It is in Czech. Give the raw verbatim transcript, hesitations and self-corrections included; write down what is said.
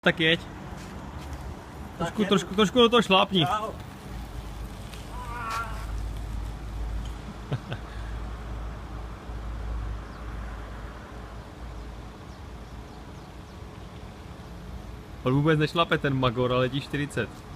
Tak jeď. Trošku, trošku, trošku do toho šlápni. On vůbec nešlape ten magor, ale letí čtyřicet.